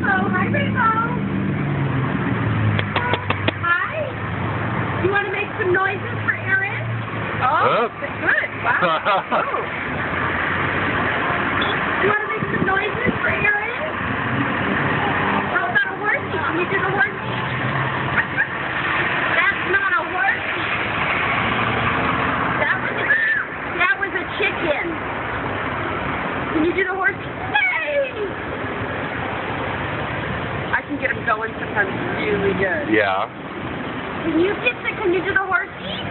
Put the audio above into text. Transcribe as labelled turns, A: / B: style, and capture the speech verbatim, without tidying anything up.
A: Rainbow. Hi, Rainbow. Hi. You want to make some noises for Aaron? Oh, good. Wow. Oh. You want to make some noises for Aaron? How about a horsey? Can you do the horsey? That's not a horsey. That was a, that was a chicken. Can you do the horsey? Hey! I can get him going sometimes really good.
B: Yeah.
A: Can you get the, can you do the horsey?